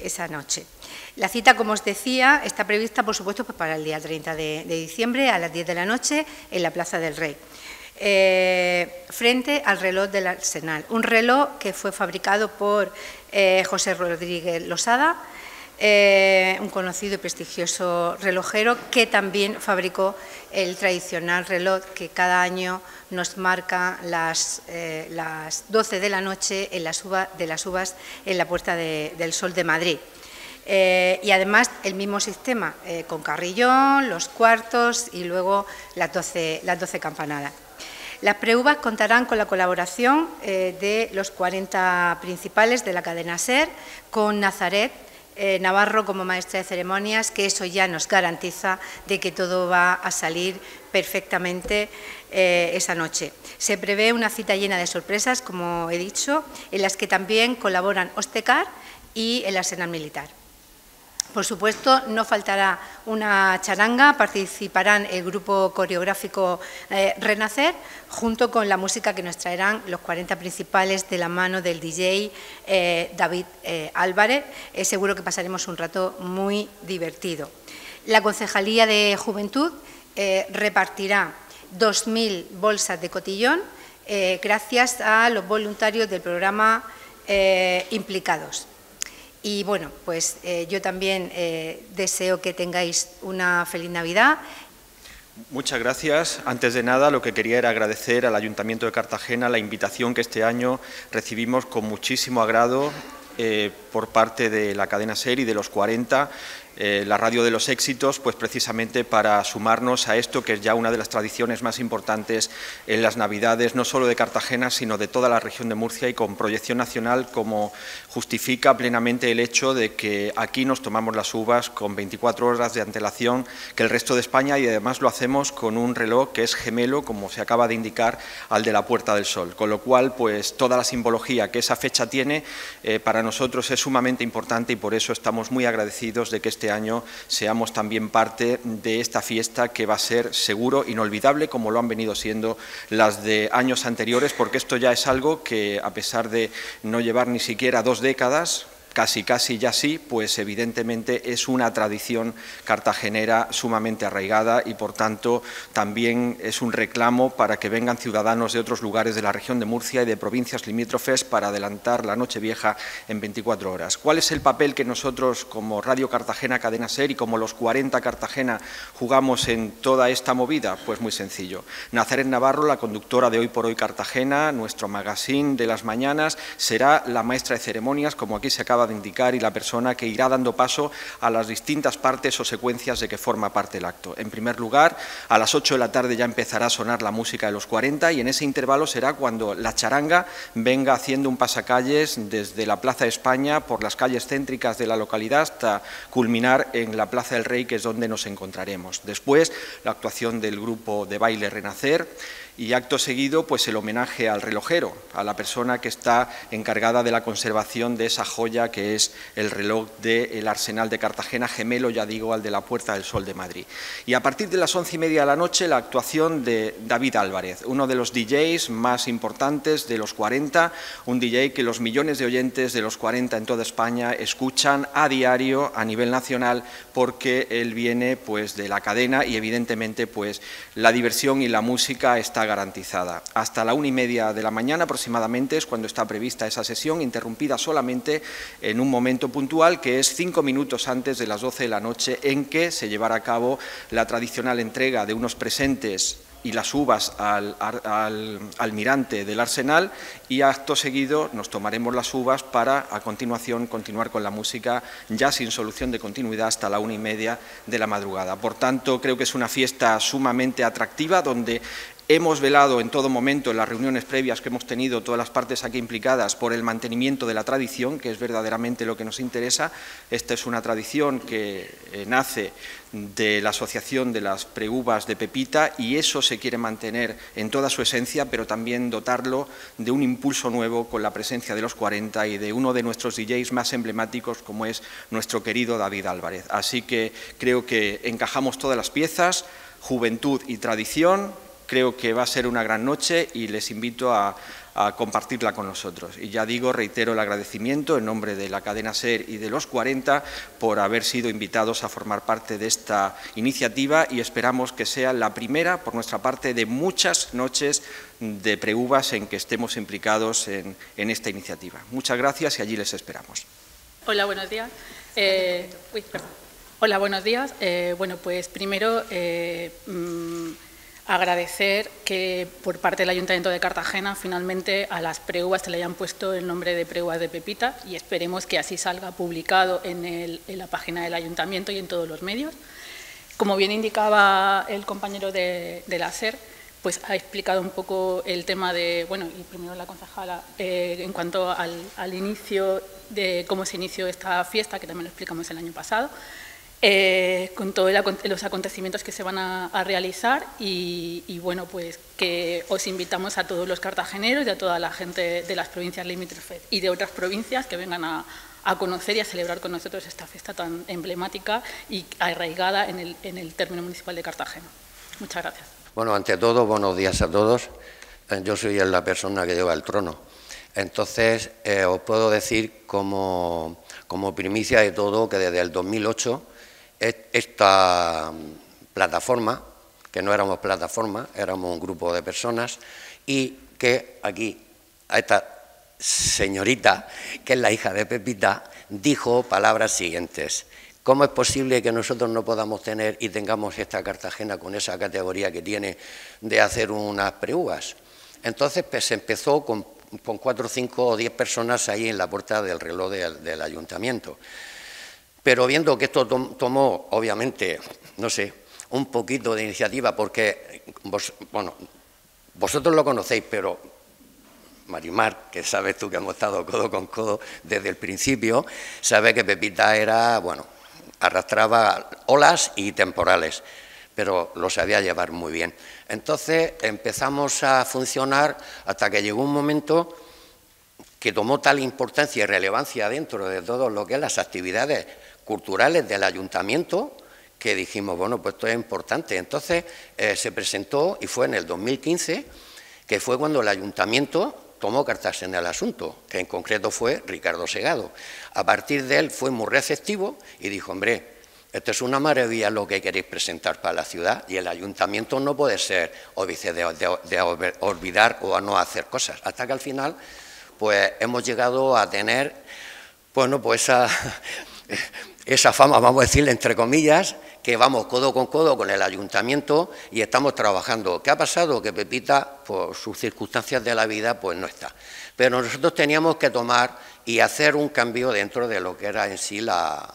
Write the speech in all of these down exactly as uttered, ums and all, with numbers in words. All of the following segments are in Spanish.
esa noche. La cita, como os decía, está prevista, por supuesto, pues para el día treinta de, de diciembre a las diez de la noche en la Plaza del Rey, eh, frente al reloj del Arsenal. Un reloj que fue fabricado por eh, José Rodríguez Losada, Eh, un conocido y prestigioso relojero que también fabricó el tradicional reloj que cada año nos marca las, eh, las doce de la noche en las uvas, de las uvas en la Puerta de, del Sol de Madrid. Eh, y además el mismo sistema eh, con carrillón, los cuartos y luego las doce, las doce campanadas. Las preuvas contarán con la colaboración eh, de los cuarenta principales de la cadena SER, con Nazaret Eh, Navarro como maestra de ceremonias, que eso ya nos garantiza de que todo va a salir perfectamente eh, esa noche. Se prevé una cita llena de sorpresas, como he dicho, en las que también colaboran Ostecar y el Arsenal Militar. Por supuesto, no faltará una charanga, participarán el grupo coreográfico eh, Renacer, junto con la música que nos traerán los cuarenta principales de la mano del D J eh, David eh, Álvarez. Eh, seguro que pasaremos un rato muy divertido. La Concejalía de Juventud eh, repartirá dos mil bolsas de cotillón eh, gracias a los voluntarios del programa eh, implicados. Y bueno, pues eh, yo también eh, deseo que tengáis una feliz Navidad. Muchas gracias. Antes de nada, lo que quería era agradecer al Ayuntamiento de Cartagena la invitación que este año recibimos con muchísimo agrado eh, por parte de la cadena SER y de los cuarenta, eh, la radio de los éxitos, pues precisamente para sumarnos a esto que es ya una de las tradiciones más importantes en las Navidades, no solo de Cartagena, sino de toda la región de Murcia, y con proyección nacional, como justifica plenamente el hecho de que aquí nos tomamos las uvas con veinticuatro horas de antelación que el resto de España, y además lo hacemos con un reloj que es gemelo, como se acaba de indicar, al de la Puerta del Sol, con lo cual pues toda la simbología que esa fecha tiene eh, para nosotros es sumamente importante, y por eso estamos muy agradecidos de que este año seamos también parte de esta fiesta, que va a ser seguro inolvidable, como lo han venido siendo las de años anteriores, porque esto ya es algo que, a pesar de no llevar ni siquiera dos décadas, casi casi ya sí, pues evidentemente es una tradición cartagenera sumamente arraigada, y por tanto también es un reclamo para que vengan ciudadanos de otros lugares de la región de Murcia y de provincias limítrofes para adelantar la Nochevieja en veinticuatro horas. ¿Cuál es el papel que nosotros como Radio Cartagena Cadena SER y como los cuarenta Cartagena jugamos en toda esta movida? Pues muy sencillo. Nazaret Navarro, la conductora de Hoy por Hoy Cartagena, nuestro magazine de las mañanas, será la maestra de ceremonias, como aquí se acaba de indicar, y la persona que irá dando paso a las distintas partes o secuencias de que forma parte el acto. En primer lugar, a las ocho de la tarde ya empezará a sonar la música de los cuarenta, y en ese intervalo será cuando la charanga venga haciendo un pasacalles desde la Plaza de España, por las calles céntricas de la localidad, hasta culminar en la Plaza del Rey, que es donde nos encontraremos. Después, la actuación del grupo de baile Renacer, y acto seguido pues el homenaje al relojero, a la persona que está encargada de la conservación de esa joya que es el reloj del Arsenal de Cartagena, gemelo, ya digo, al de la Puerta del Sol de Madrid. Y a partir de las once y media de la noche, la actuación de David Álvarez, uno de los D Js más importantes de los cuarenta, un D J que los millones de oyentes de los cuarenta en toda España escuchan a diario a nivel nacional, porque él viene pues de la cadena, y evidentemente pues la diversión y la música está garantizada. Hasta la una y media de la mañana aproximadamente es cuando está prevista esa sesión, interrumpida solamente en un momento puntual, que es cinco minutos antes de las doce de la noche, en que se llevará a cabo la tradicional entrega de unos presentes y las uvas al, al almirante del Arsenal, y acto seguido nos tomaremos las uvas para a continuación continuar con la música, ya sin solución de continuidad, hasta la una y media de la madrugada. Por tanto, creo que es una fiesta sumamente atractiva, donde hemos velado en todo momento, en las reuniones previas que hemos tenido todas las partes aquí implicadas, por el mantenimiento de la tradición, que es verdaderamente lo que nos interesa. Esta es una tradición que eh, nace de la Asociación de las Preuvas de Pepita, y eso se quiere mantener en toda su esencia, pero también dotarlo de un impulso nuevo con la presencia de los cuarenta y de uno de nuestros D Js más emblemáticos, como es nuestro querido David Álvarez. Así que creo que encajamos todas las piezas, juventud y tradición. Creo que va a ser una gran noche, y les invito a, a compartirla con nosotros. Y ya digo, reitero el agradecimiento en nombre de la cadena SER y de los cuarenta por haber sido invitados a formar parte de esta iniciativa y esperamos que sea la primera, por nuestra parte, de muchas noches de preuvas en que estemos implicados en, en esta iniciativa. Muchas gracias y allí les esperamos. Hola, buenos días. Eh, uy, perdón. Hola, buenos días. Eh, bueno, pues primero eh, mmm, agradecer que por parte del Ayuntamiento de Cartagena finalmente a las preuvas se le hayan puesto el nombre de preuvas de Pepita y esperemos que así salga publicado en, el, en la página del Ayuntamiento y en todos los medios. Como bien indicaba el compañero de, de la SER, pues ha explicado un poco el tema de, bueno, y primero la concejala, eh, en cuanto al, al inicio de cómo se inició esta fiesta, que también lo explicamos el año pasado, eh, con todos los acontecimientos que se van a, a realizar y, y, bueno, pues que os invitamos a todos los cartageneros y a toda la gente de las provincias limítrofes y de otras provincias que vengan a, a conocer y a celebrar con nosotros esta fiesta tan emblemática y arraigada en el, en el término municipal de Cartagena. Muchas gracias. Bueno, ante todo, buenos días a todos. Yo soy la persona que lleva el trono. Entonces, eh, os puedo decir como, como primicia de todo que desde el dos mil ocho esta plataforma, que no éramos plataforma, éramos un grupo de personas, y que aquí, a esta señorita, que es la hija de Pepita, dijo palabras siguientes. ¿Cómo es posible que nosotros no podamos tener y tengamos esta Cartagena con esa categoría que tiene de hacer unas preuvas? Entonces pues, se empezó con, con cuatro, cinco o diez personas ahí en la puerta del reloj del, del ayuntamiento. Pero viendo que esto tom, tomó, obviamente, no sé, un poquito de iniciativa, porque, vos, bueno, vosotros lo conocéis, pero Marimar, que sabes tú que hemos estado codo con codo desde el principio, sabe que Pepita era, bueno, arrastraba olas y temporales, pero lo sabía llevar muy bien. Entonces empezamos a funcionar hasta que llegó un momento que tomó tal importancia y relevancia dentro de todo lo que es las actividades culturales del ayuntamiento, que dijimos, bueno, pues esto es importante. Entonces eh, se presentó y fue en el dos mil quince, que fue cuando el ayuntamiento tomó cartas en el asunto, que en concreto fue Ricardo Segado. A partir de él fue muy receptivo y dijo, hombre, esto es una maravilla lo que queréis presentar para la ciudad y el ayuntamiento no puede ser óbice de, de, de olvidar o a no hacer cosas. Hasta que al final pues hemos llegado a tener, bueno, pues esa, esa fama, vamos a decirle entre comillas, que vamos codo con codo con el ayuntamiento y estamos trabajando. ¿Qué ha pasado? Que Pepita, por sus circunstancias de la vida, pues no está. Pero nosotros teníamos que tomar y hacer un cambio dentro de lo que era en sí la,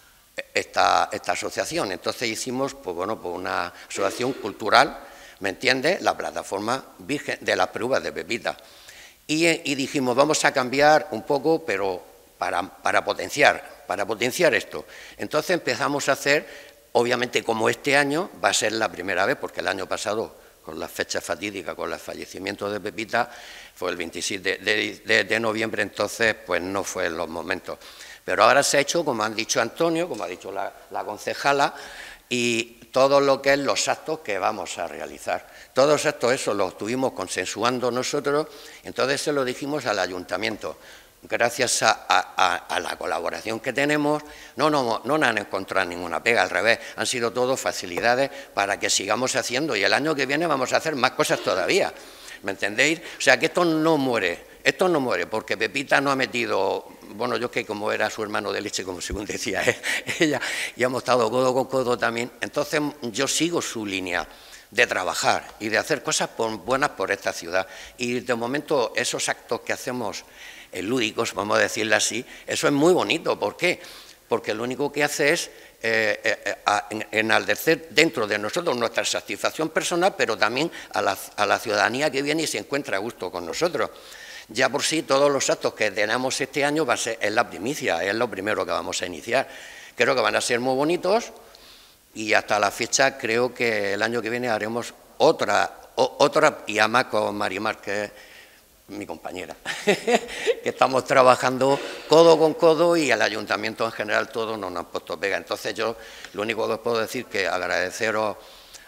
esta, esta asociación. Entonces hicimos, pues bueno, pues una asociación cultural, ¿me entiendes? La plataforma virgen de las preuvas de Pepita. Y, y dijimos, vamos a cambiar un poco, pero para, para potenciar, para potenciar esto. Entonces empezamos a hacer, obviamente como este año va a ser la primera vez, porque el año pasado, con la fecha fatídica, con el fallecimiento de Pepita, fue el veintisiete de, de, de noviembre, entonces pues no fue en los momentos. Pero ahora se ha hecho, como han dicho Antonio, como ha dicho la, la concejala, y todo lo que es los actos que vamos a realizar. Todos estos, eso los estuvimos consensuando nosotros, entonces se lo dijimos al ayuntamiento. Gracias a, a, a la colaboración que tenemos, no, no, no nos han encontrado ninguna pega, al revés, han sido todo facilidades para que sigamos haciendo y el año que viene vamos a hacer más cosas todavía, ¿me entendéis? O sea, que esto no muere, esto no muere, porque Pepita no ha metido, bueno, yo que como era su hermano de leche, como según decía ¿eh? ella, y hemos estado codo con codo también, entonces yo sigo su línea de trabajar y de hacer cosas por, buenas por esta ciudad. Y de momento esos actos que hacemos eh, lúdicos, vamos a decirlo así, eso es muy bonito. ¿Por qué? Porque lo único que hace es eh, eh, a, en, enaltecer dentro de nosotros nuestra satisfacción personal, pero también a la, a la ciudadanía que viene y se encuentra a gusto con nosotros. Ya por sí todos los actos que tenemos este año va a ser, es la primicia, es lo primero que vamos a iniciar. Creo que van a ser muy bonitos. Y hasta la fecha creo que el año que viene haremos otra, o, otra y además con Marimar, que es mi compañera, que estamos trabajando codo con codo y el ayuntamiento en general todos nos han puesto pega. Entonces yo lo único que os puedo decir es que agradeceros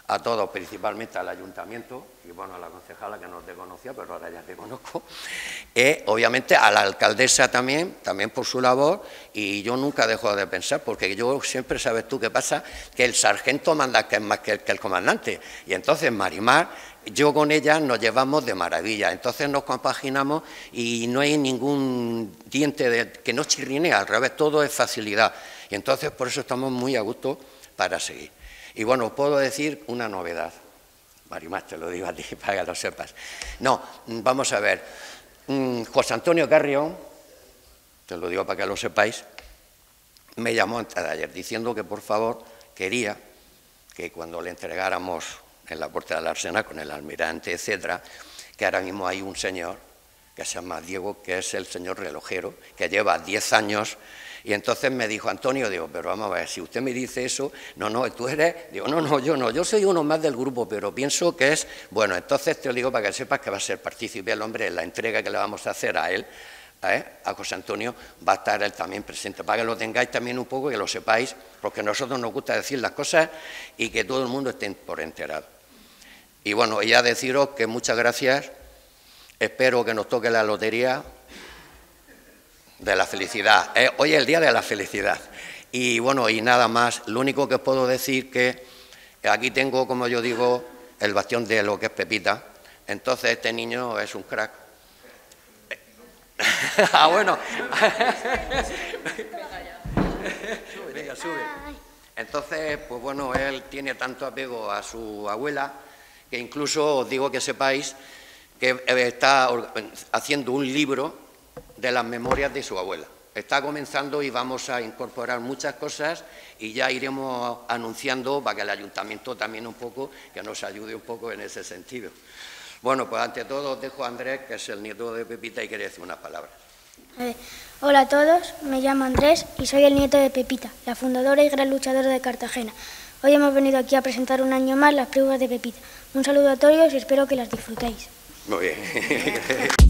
a todos, principalmente al ayuntamiento, y bueno, a la concejala que no te conocía, pero ahora ya te conozco, eh, obviamente a la alcaldesa también, también por su labor, y yo nunca dejo de pensar, porque yo siempre, sabes tú qué pasa, que el sargento manda que es más que el, que el comandante, y entonces Marimar, yo con ella nos llevamos de maravilla, entonces nos compaginamos y no hay ningún diente de, que no chirrinea, al revés, todo es facilidad, y entonces por eso estamos muy a gusto para seguir. Y bueno, puedo decir una novedad, Marimar, te lo digo a ti para que lo sepas. No, vamos a ver, José Antonio Carrión, te lo digo para que lo sepáis, me llamó antes de ayer diciendo que por favor quería que cuando le entregáramos en la puerta del Arsenal con el almirante, etcétera, que ahora mismo hay un señor que se llama Diego, que es el señor relojero, que lleva diez años. Y entonces me dijo, Antonio, digo, pero vamos a ver, si usted me dice eso, no, no, tú eres, digo, no, no, yo no, yo soy uno más del grupo, pero pienso que es, bueno, entonces te lo digo para que sepas que va a ser partícipe el hombre en la entrega que le vamos a hacer a él, ¿eh? A José Antonio, va a estar él también presente, para que lo tengáis también un poco, que lo sepáis, porque a nosotros nos gusta decir las cosas y que todo el mundo esté por enterado. Y bueno, ya deciros que muchas gracias, espero que nos toque la lotería de la felicidad. Eh, hoy es el día de la felicidad. Y bueno, y nada más, lo único que os puedo decir que aquí tengo, como yo digo, el bastión de lo que es Pepita. Entonces este niño es un crack. Ah, bueno. Sube, venga, sube. Entonces, pues bueno, él tiene tanto apego a su abuela que incluso os digo que sepáis que está haciendo un libro de las memorias de su abuela. Está comenzando y vamos a incorporar muchas cosas y ya iremos anunciando para que el ayuntamiento también un poco, que nos ayude un poco en ese sentido. Bueno, pues ante todo os dejo a Andrés, que es el nieto de Pepita, y quiere decir unas palabras. Eh, hola a todos, me llamo Andrés y soy el nieto de Pepita, la fundadora y gran luchadora de Cartagena. Hoy hemos venido aquí a presentar un año más las pruebas de Pepita. Un saludo a todos y espero que las disfrutéis. Muy bien.